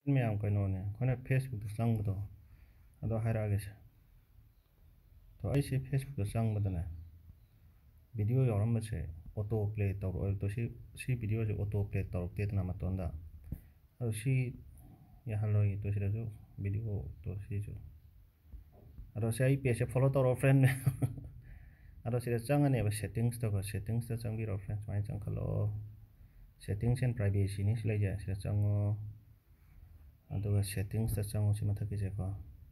ꯃꯌꯥꯝ ꯀꯩꯅꯣꯅꯦ ꯑꯩꯈꯣꯏꯅ ꯐꯦꯁꯕꯨꯛꯇ ꯆꯪꯕꯗꯣ ꯑꯗꯣ ꯍꯥꯏꯔꯛꯑꯒꯦꯁꯦ ꯇꯣ ꯑꯩꯁꯦ ꯐꯦꯁꯕꯨꯛꯇ ꯆꯪꯕꯗꯅꯦ ꯚꯤꯗꯤꯑꯣ ꯌꯥꯎꯔꯝꯕꯁꯦ ꯑꯣꯇꯣ ꯄ꯭ꯂꯦ ꯇꯧꯔꯛꯑꯣ ꯇꯣ ꯁꯤ ꯚꯤꯗꯤꯑꯣꯁꯦ ꯑꯣꯇꯣ ꯄ꯭ꯂꯦ ꯇꯧꯔꯛꯇꯦꯗꯅ ꯃꯇꯣꯟꯗ ꯑꯗꯣ ꯁꯤ ꯌꯥꯍꯜꯂꯣꯏꯒꯦ ꯇꯣ ꯁꯤꯗꯁꯨ ꯚꯤꯗꯤꯑꯣ ꯇꯣ ꯁꯤꯁꯨ ꯑꯗꯣ ꯁꯤ ꯑꯩ ꯄꯦꯖꯁꯦ ꯐꯣꯂꯣ ꯇꯧꯔꯣ ꯐ꯭ꯔꯦꯟ ꯑꯗꯣ ꯁꯤꯗ ꯆꯪꯉꯅꯦꯕ ꯁꯦꯠꯇꯤꯡꯁꯇꯀꯣ ꯁꯦꯠꯇꯤꯡꯁꯇ ꯆꯪꯕꯤꯔꯣ ꯐ꯭ꯔꯦꯟ ꯁꯨꯃꯥꯏꯅ ꯆꯪꯈꯠꯂꯛꯑꯣ ꯁꯦꯠꯇꯤꯡꯁ ꯑꯦꯟ ꯄ꯭ꯔꯥꯏꯚꯦꯁꯤꯅꯤ ꯁꯤ ꯂꯩꯖꯦ ꯁꯤꯗ ꯆꯪꯉꯣ ꯑꯗꯨꯒ ꯁꯦꯠꯇꯤꯡꯁꯇ ꯆꯪꯉꯣ ꯁꯤ ꯃꯊꯛꯀꯤꯁꯦꯀꯣ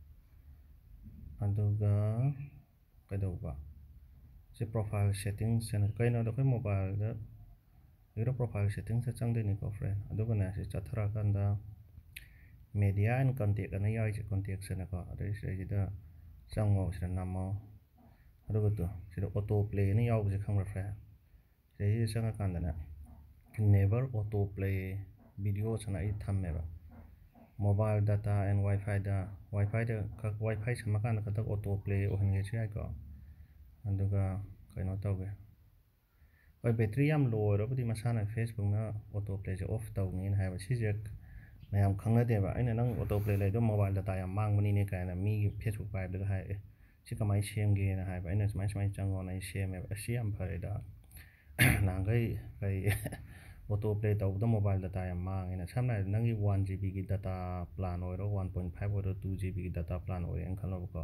ꯑꯗꯨꯒ ꯀꯩꯗꯧꯕ ꯁꯤ ꯄ꯭ꯔꯣꯐꯥꯏꯜ ꯁꯦꯠꯇꯤꯡꯁ ꯍꯥꯏꯅ ꯀꯩꯅꯣꯗ ꯑꯩꯈꯣꯏ ꯃꯣꯕꯥꯏꯜꯗ ꯍꯧꯖꯤꯛꯀꯤꯗꯣ ꯄ꯭ꯔꯣꯐꯥꯏꯜ ꯁꯦꯠꯇꯤꯡꯁꯇ ꯆꯪꯗꯣꯏꯅꯤꯀꯣ ꯐ꯭ꯔꯦꯟ ꯑꯗꯨꯒꯅꯦ ꯁꯤ ꯆꯠꯊꯔꯛꯑꯀꯥꯟꯗ ꯃꯦꯗꯤꯌꯥ ꯑꯦꯟ ꯀꯟꯇꯦꯛ ꯑꯅ ꯌꯥꯎꯔꯤꯁꯦ ꯀꯣꯟꯇꯦꯛꯁꯅꯀꯣ ꯑꯗꯩ ꯁꯤꯗꯩꯁꯤꯗ ꯆꯪꯉꯣ ꯁꯤꯗ ꯅꯝꯃꯣ ꯑꯗꯨꯒ ꯁꯤꯗ ꯑꯣꯇꯣ ꯄ꯭ꯂꯦ ꯑꯅ ꯌꯥꯎꯕꯁꯦ ꯈꯪꯕ꯭ꯔꯥ ꯐ꯭ꯔꯦꯟ ꯁꯤꯗꯩꯁꯤꯗ ꯆꯪꯉꯀꯥꯟꯗꯅꯦ ꯅꯦꯕꯔ ꯑꯣꯇꯣ ꯄ꯭ꯂꯦ ꯚꯤꯗꯤꯑꯣꯁꯅ ꯑꯩ ꯊꯝꯃꯦꯕ ꯃꯣꯕꯥꯏꯜ ꯗꯇꯥ ꯑꯦꯟ ꯋꯥꯏꯐꯥꯏꯗ ꯋꯥꯏꯐꯥꯏ ꯁꯝꯃꯀꯥꯟꯗ ꯈꯛꯇ ꯑꯣꯇꯣ ꯄ꯭ꯂꯦ ꯑꯣꯏꯍꯟꯒꯦꯁꯨ ꯌꯥꯏꯀꯣ ꯑꯗꯨꯒ ꯀꯩꯅꯣ ꯇꯧꯒꯦ ꯍꯣꯏ ꯕꯦꯇ꯭ꯔꯤ ꯌꯥꯝ ꯂꯣ ꯑꯣꯏꯔꯕꯨꯗꯤ ꯃꯁꯥꯅ ꯐꯦꯁꯕꯨꯛꯅ ꯑꯣꯇꯣ ꯄ꯭ꯂꯦꯁꯦ ꯑꯣꯐ ꯇꯧꯅꯤꯅ ꯍꯥꯏꯕ ꯁꯤꯁꯦ ꯃꯌꯥꯝ ꯈꯪꯅꯗꯦꯕ ꯑꯩꯅ ꯅꯪ ꯑꯣꯇꯣ ꯄ꯭ꯂꯦ ꯂꯩꯗꯣ ꯃꯣꯕꯥꯏꯜ ꯗꯇꯥ ꯌꯥꯝ ꯃꯥꯡꯕꯅꯤꯅꯦ ꯀꯥꯏꯅ ꯃꯤꯒꯤ ꯐꯦꯁꯕꯨꯛ ꯄꯥꯏꯕꯗꯒ ꯍꯥꯏꯔꯛꯑꯦ ꯁꯤ ꯀꯃꯥꯏꯅ ꯁꯦꯝꯒꯦꯅ ꯍꯥꯏꯕ ꯑꯩꯅ ꯁꯨꯃꯥꯏꯅ ꯆꯪꯉꯣꯅ ꯑꯩ ꯁꯦꯝꯃꯦꯕ ꯑꯁꯤ ꯌꯥꯝ ꯐꯔꯦꯗ ꯅꯍꯥꯟꯈꯩ ꯀꯔꯤ ꯑꯣꯇꯣ ꯄ꯭ꯂꯦ ꯇꯧꯕꯗ ꯃꯣꯕꯥꯏꯜ ꯗꯇꯥ ꯌꯥꯝ ꯃꯥꯡꯉꯦꯅ ꯁꯝꯅ ꯍꯥꯏꯔꯕꯗ ꯅꯪꯒꯤ 1 GB ꯗꯇꯥ ꯄ꯭ꯂꯥꯟ ꯑꯣꯏꯔꯣ 1.5 ꯑꯣꯏꯔꯣ 2 GB ꯗꯇꯥ ꯄ꯭ꯂꯥꯟ ꯑꯣꯏꯔꯦꯅ ꯈꯜꯂꯣꯕꯀꯣ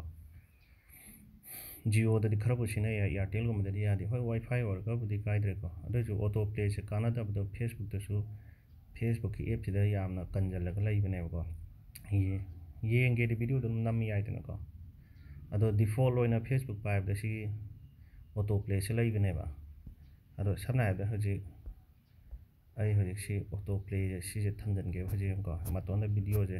ꯖꯤꯑꯣꯗꯗꯤ ꯈꯔꯕꯨ ꯁꯤꯟꯅꯩ ꯏꯌꯥꯔꯇꯦꯜꯒꯨꯝꯕꯗꯗꯤ ꯌꯥꯗꯦ ꯍꯣꯏ ꯋꯥꯏꯐꯥꯏ ꯑꯣꯏꯔꯒꯕꯨꯗꯤ ꯀꯥꯏꯗ꯭ꯔꯦꯀꯣ ꯑꯗꯨꯑꯣꯏꯁꯨ ꯑꯣꯇꯣ ꯄ꯭ꯂꯦꯁꯦ ꯀꯥꯟꯅꯗꯕꯗꯣ ꯐꯦꯁꯕꯨꯛꯇꯁꯨ ꯐꯦꯁꯕꯨꯛꯀꯤ ꯑꯦꯞꯁꯤꯗ ꯌꯥꯝꯅ ꯀꯟꯁꯤꯜꯂꯒ ꯂꯩꯕꯅꯦꯕꯀꯣ ꯌꯦꯡꯒꯦꯗꯤ ꯚꯤꯗꯤꯑꯣ ꯑꯗꯨꯝ ꯅꯝ ꯌꯥꯏꯗꯅꯀꯣ ꯑꯗꯣ ꯗꯤꯐꯣꯜꯠ ꯑꯣꯏꯅ ꯐꯦꯁꯕꯨꯛ ꯄꯥꯏꯕꯗ ꯁꯤꯒꯤ ꯑꯣꯇꯣ ꯄ꯭ꯂꯦꯁꯦ ꯂꯩꯕꯅꯦꯕ ꯑꯗꯣ ꯁꯝꯅ ꯍꯥꯏꯔꯕꯗ ꯍꯧꯖꯤꯛ ꯑꯩ ꯍꯧꯖꯤꯛ ꯁꯤ ꯑꯣꯇꯣ ꯄ꯭ꯂꯦꯁꯦ ꯁꯤꯁꯦ ꯊꯝꯖꯤꯟꯒꯦꯕ ꯍꯧꯖꯤꯛꯀꯣ ꯃꯇꯣꯟꯗ ꯚꯤꯗꯤꯑꯣꯁꯦ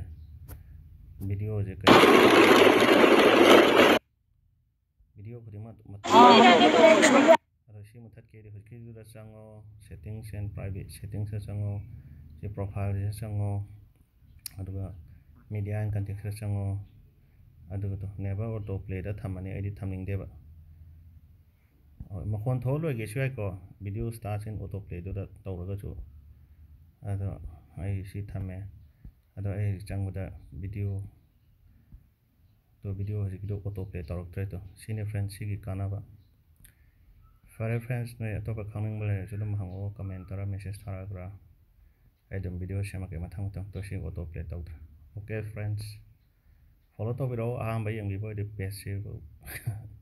ꯚꯤꯗꯤꯑꯣ ꯈꯨꯗꯤꯡꯃꯛ ꯑꯗꯣ ꯁꯤ ꯃꯨꯊꯠꯀꯦꯗꯤ ꯍꯧꯖꯤꯛꯀꯤꯗꯨꯗ ꯆꯪꯉꯣ ꯁꯦꯠꯇꯤꯡꯁ ꯑꯦꯟ ꯄ꯭ꯔꯥꯏꯚꯦꯠ ꯁꯦꯠꯇꯤꯡꯁꯇ ꯆꯪꯉꯣ ꯁꯤ ꯄ꯭ꯔꯣꯐꯥꯏꯜꯁꯤꯗ ꯆꯪꯉꯣ ꯑꯗꯨꯒ ꯃꯦꯗꯤꯌꯥ ꯑꯦꯟ ꯀꯟꯇꯦꯛꯁꯇ ꯆꯪꯉꯣ ꯑꯗꯨꯒ ꯅꯦꯕꯔ ꯑꯣꯇꯣ ꯄ꯭ꯂꯦꯗ ꯊꯝꯃꯅꯤ ꯑꯩꯗꯤ ꯊꯝꯅꯤꯡꯗꯦꯕ ꯍꯣꯏ ꯃꯈꯣꯟ ꯊꯣꯛꯑ ꯂꯣꯏꯒꯦꯁꯨ ꯌꯥꯏꯀꯣ ꯚꯤꯗꯤꯑꯣ ꯁ꯭ꯇꯥꯔꯠ ꯏꯟ ꯑꯣꯇꯣ ꯄ꯭ꯂꯦꯗꯨꯗ ꯇꯧꯔꯒꯁꯨ ꯑꯗꯣ ꯑꯩ ꯁꯤ ꯊꯝꯃꯦ ꯑꯗꯣ ꯑꯩ ꯆꯪꯕꯗ ꯚꯤꯗꯤꯑꯣ ꯍꯧꯖꯤꯛꯀꯤꯗꯣ ꯑꯣꯇꯣ ꯄ꯭ꯂꯦ ꯇꯧꯔꯛꯇ꯭ꯔꯦꯗꯣ ꯁꯤꯅꯦ ꯐ꯭ꯔꯦꯟꯁ ꯁꯤꯒꯤ ꯀꯥꯟꯅꯕ ꯐꯔꯦ ꯐ꯭ꯔꯦꯟꯁ ꯅꯣꯏ ꯑꯇꯣꯞꯄ ꯈꯪꯅꯤꯡꯕ ꯂꯩꯔꯁꯨ ꯑꯗꯨꯝ ꯍꯪꯉꯛꯑꯣ ꯀꯃꯦꯟꯇꯔ ꯃꯦꯁꯦꯖ ꯊꯥꯔꯛꯑꯒ ꯑꯩ ꯑꯗꯨꯝ ꯚꯤꯗꯤꯑꯣ ꯁꯦꯝꯃꯛꯀꯦ ꯃꯊꯪ ꯇꯣ ꯁꯤ ꯑꯣꯇꯣ ꯄ꯭ꯂꯦ ꯇꯧꯗ꯭ꯔꯦ ꯑꯣꯀꯦ ꯐ꯭ꯔꯦꯟꯁ ꯐꯣꯂꯣ ꯇꯧꯕꯤꯔꯛꯑꯣ ꯑꯍꯥꯟꯕ ꯌꯦꯡꯕꯤꯕ ꯑꯣꯏꯔꯗꯤ ꯄꯦꯖꯁꯤꯕꯨ